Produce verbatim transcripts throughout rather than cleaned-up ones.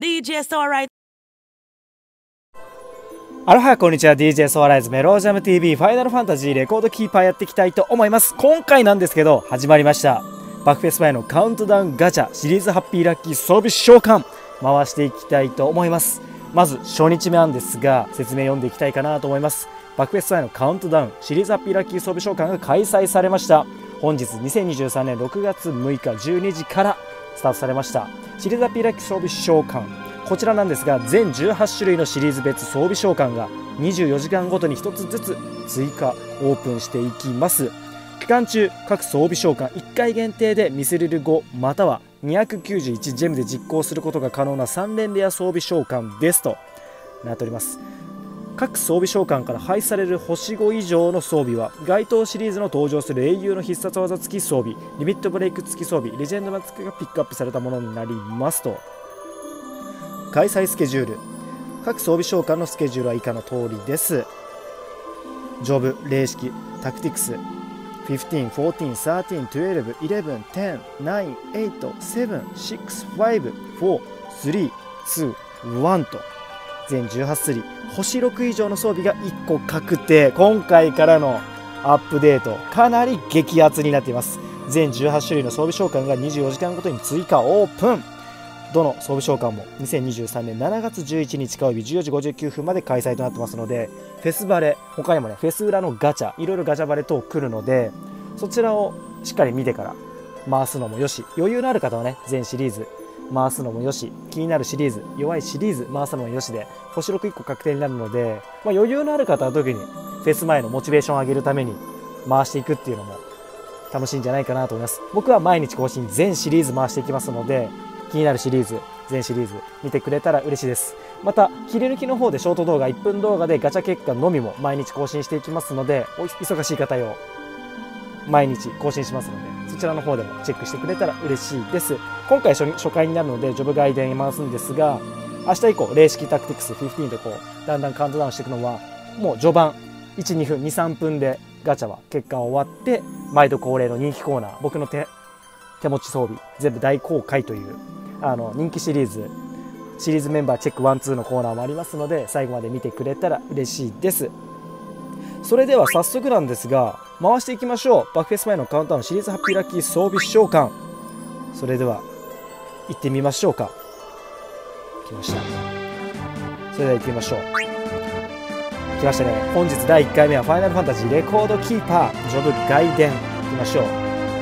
ディージェー ソアライズ。 アロハこんにちは。 ディージェー ソアライズメロージャム ティーブイ ファイナルファンタジーレコードキーパーやっていきたいと思います。今回なんですけど始まりましたバックフェス前のカウントダウンガチャシリーズハッピーラッキー装備召喚回していきたいと思います。まず初日目なんですが説明読んでいきたいかなと思います。バックフェス前のカウントダウンシリーズハッピーラッキー装備召喚が開催されました。本日にせんにじゅうさんねんろくがつむいかじゅうにじからスタートされましたシリーズハッピーラッキー装備召喚。こちらなんですが全じゅうはちしゅるいのシリーズ別装備召喚がにじゅうよじかんごとにひとつずつ追加オープンしていきます。期間中各装備召喚いっかい限定でミスリルごまたはにひゃくきゅうじゅういちジェムで実行することが可能なさんれんレア装備召喚ですとなっております。各装備召喚から配される星ご以上の装備は該当シリーズの登場する英雄の必殺技付き装備リミットブレイク付き装備レジェンドマ付きがピックアップされたものになりますと。開催スケジュール各装備召喚のスケジュールは以下の通りです。ジョブ、霊式、タクティクスじゅうご、じゅうよん、じゅうさん、じゅうに、じゅういち、じゅう、きゅう、じゅう、はち、きゅう、なな、はち、なな、なな、はち、ご、よん、さん、に、に、いちと全じゅうはちスリー星ろく以上の装備がいっこ確定。今回からのアップデートかなり激アツになっています。全じゅうはちしゅるいの装備召喚がにじゅうよじかんごとに追加オープン。どの装備召喚もにせんにじゅうさんねんしちがつじゅういちにち火曜日じゅうよじごじゅうきゅうふんまで開催となってますので、フェスバレ他にもねフェス裏のガチャいろいろガチャバレ等来るのでそちらをしっかり見てから回すのもよし、余裕のある方はね全シリーズ回すのもよし、気になるシリーズ弱いシリーズ回すのもよしで星ろくいっこ確定になるので、まあ、余裕のある方は特にフェス前のモチベーションを上げるために回していくっていうのも楽しいんじゃないかなと思います。僕は毎日更新全シリーズ回していきますので気になるシリーズ全シリーズ見てくれたら嬉しいです。また切り抜きの方でショート動画いっぷん動画でガチャ結果のみも毎日更新していきますので、お忙しい方用毎日更新しますのでそちらの方でもチェックしてくれたら嬉しいです。今回 初, 初回になるのでジョブ外伝回すんですが、明日以降霊式タクティクスじゅうごでこうだんだんカウントダウンしていくのはもう序盤いち、にふんに、さんぷんでガチャは結果終わって毎度恒例の人気コーナー僕の 手, 手持ち装備全部大公開というあの人気シリーズシリーズメンバーチェックワンツーのコーナーもありますので最後まで見てくれたら嬉しいです。それでは早速なんですが回していきましょう。バックフェス前のカウントダウンシリーズハッピーラッキー装備召喚。それでは行ってみましょうか。来ました。それでは行ってみましょう。来ましたね。本日だいいっかいめはファイナルファンタジーレコードキーパージョブ外伝行きましょう。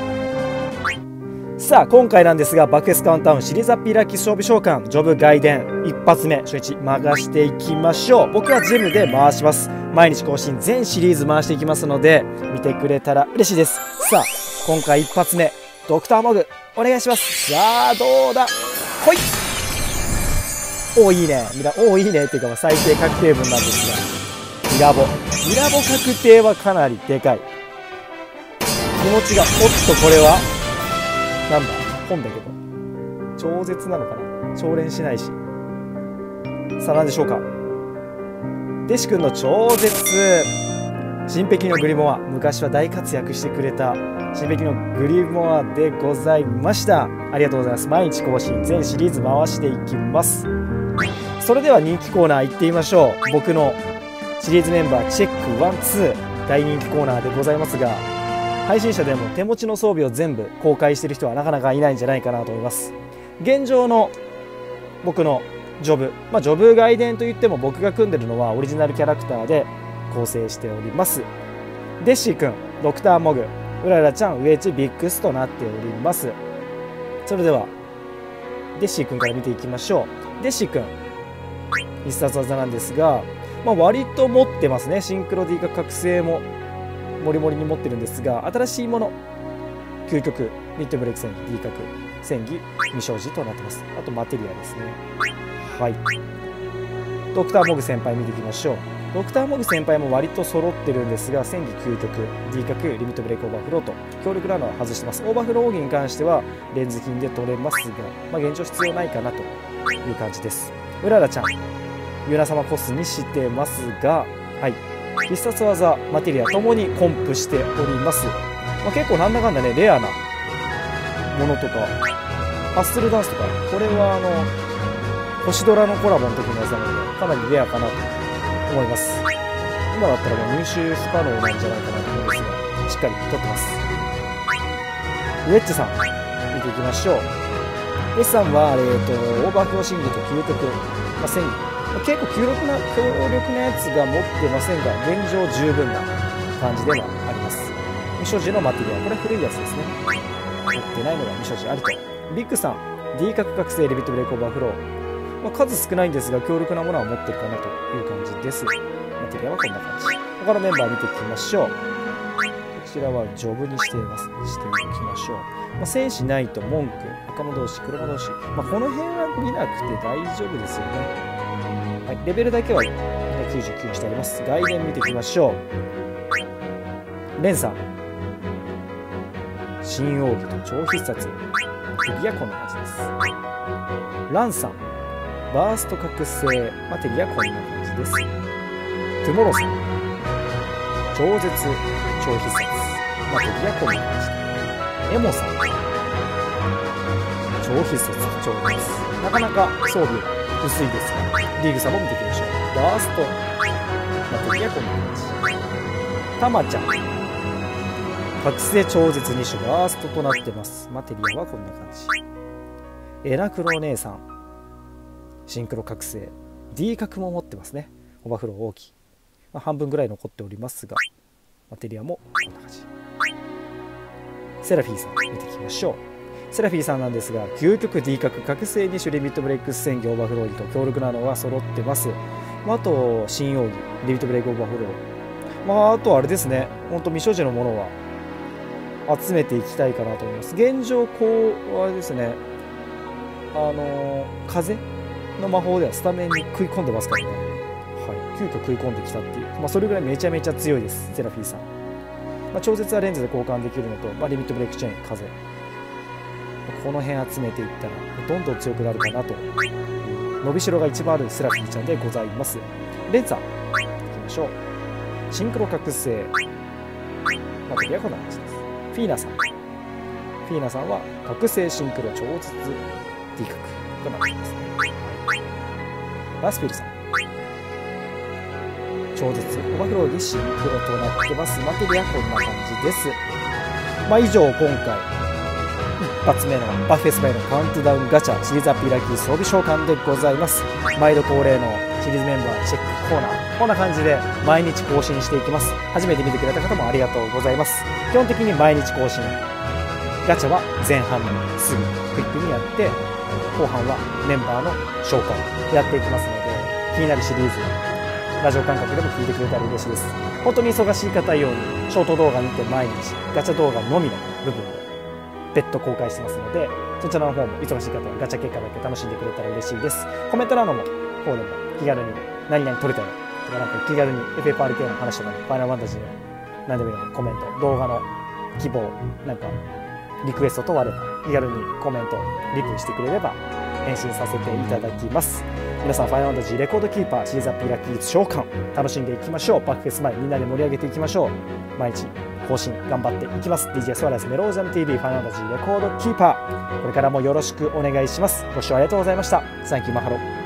さあ今回なんですがバックフェスカウントダウンシリーズハッピーラッキー装備召喚ジョブ外伝一発目初日回していきましょう。僕はジェムで回します。毎日更新全シリーズ回していきますので見てくれたら嬉しいです。さあ今回一発目ドクターモグお願いします。さあどうだほいおーいいねミラおーいいねっていうかまあ最低確定分なんですがミラボミラボ確定はかなりでかい気持ちがおっとこれはなんだ本だけど超絶なのかな超連しないしさあ何でしょうか。デシ君の超絶新壁のグリモア昔は大活躍してくれた新壁のグリモアでございました。ありがとうございます。毎日更新全シリーズ回していきます。それでは人気コーナー行ってみましょう。僕のシリーズメンバーチェックワンツー大人気コーナーでございますが配信者でも手持ちの装備を全部公開している人はなかなかいないんじゃないかなと思います。現状の僕のジョブ、まあ、ジョブ外伝といっても僕が組んでるのはオリジナルキャラクターで構成しております。デッシーくん、ドクターモグ、うららちゃん、ウエチ、ビックスとなっております。それではデッシーくんから見ていきましょう。デッシーくん必殺技なんですが、まあ、割と持ってますね。シンクロ D が覚醒もモリモリに持ってるんですが新しいもの究極ミッドブレイク戦技 D 角戦技未生児となってます。あとマテリアですね。はいドクターモグ先輩見ていきましょう。ドクターモグ先輩も割と揃ってるんですが戦技究極 D 角リミットブレイクオーバーフローと強力なのは外してます。オーバーフロー奥義に関してはレンズ金で取れますが、まあ、現状必要ないかなという感じです。うららちゃんユナ様コスにしてますが、はい必殺技マテリアともにコンプしております。まあ、結構なんだかんだねレアなものとかハッスルダンスとかこれはあの星ドラのコラボの時のやつなので、かなりレアかなと思います。今だったらもう入手不可能なんじゃないかなと思うんですが、しっかり取ってます。ウェッジさん、見ていきましょう。S さんは、えー、とオーバーフローシングと究極、まあ、戦技、まあ、結構強力な強力なやつが持ってませんが、現状十分な感じではあります。未所持のマテリア、これ古いやつですね。持ってないのが未所持ありと。ビッグさん、 D 角覚醒リビットブレイクオーバーフロー、まあ、数少ないんですが強力なものは持ってるかなという感じです。マテリアはこんな感じ。他のメンバー見ていきましょう。こちらはジョブにしていますしていきましょう。まあ、戦士ナイト文句赤魔同士黒魔同士、まあ、この辺は見なくて大丈夫ですよね。はい、レベルだけはきゅうじゅうきゅうにしてあります。外伝見ていきましょう。レンさん、新奥義と超必殺マテリアこんな感じです。ランさん、バースト覚醒マテリアこんな感じです。トゥモローさん、超絶超必殺マテリアこんな感じで。エモさん、超必殺超必殺、なかなか装備薄いですが、リーグさんも見ていきましょう。バーストマテリアこんな感じ。タマちゃん、覚醒超絶に種バーストとなってます。マテリアはこんな感じ。エナクロ姉さん、シンクロ覚醒 D 角も持ってますね。オーバーフロー大きい、まあ、半分ぐらい残っておりますが、マテリアもこんな感じ。セラフィーさん見ていきましょう。セラフィーさんなんですが、究極 D 角覚醒に種リミットブレイクス戦技オーバーフローにと強力なのが揃ってます。まあ、あと新奥義リミットブレイクオーバーフロー、まあ、あとあれですね、ほんと未所持のものは集めていきたいかなと思います。現状こうあれですね、あのー、風の魔法ではスタメンに食い込んでますからね。はい、急遽食い込んできたっていう、まあ、それぐらいめちゃめちゃ強いです、セラフィーさん。まあ、超絶はレンズで交換できるのと、まあ、リミットブレイクチェーン風、この辺集めていったらどんどん強くなるかなと。伸びしろが一番あるセラフィーちゃんでございます。レンさんいきましょう。シンクロ覚醒マテリアこんな感じです。フィーナさん、フィーナさんは覚醒シンクロ超絶 D 角となっていますね。ラスピルさん、超絶オーバーフローでシンクロとなってます。マテリアこんな感じです。まあ以上、今回一発目のバフェス前のカウントダウンガチャシリーズアップラッキー装備召喚でございます。毎度恒例のシリーズメンバーチェックコーナー、こんな感じで毎日更新していきます。初めて見てくれた方もありがとうございます。基本的に毎日更新、ガチャは前半にすぐクイックにやって、後半はメンバーの召喚をやっていきますので、気になるシリーズラジオ感覚でも聞いてくれたら嬉しいです。本当に忙しい方用にショート動画見て毎日ガチャ動画のみの部分を別途公開してますので、そちらの方も忙しい方はガチャ結果だけ楽しんでくれたら嬉しいです。コメント欄の方でも気軽に何々撮れたよとか、なんか気軽に エフエフアールケー の話とかに、ファイナルファンタジーの何でもいいのでコメント、動画の希望、なんかリクエスト等あれば気軽にコメントリプしてくれれば返信させていただきます。皆さん、ファイナルファンタジーレコードキーパーシリーズアップラッキー召喚楽しんでいきましょう。バックフェス前みんなで盛り上げていきましょう。毎日更新頑張っていきます。 ディージェー スワライスメロージャム ティーブイ ファイナルファンタジーレコードキーパー、これからもよろしくお願いします。ご視聴ありがとうございました。サンキューマハロ。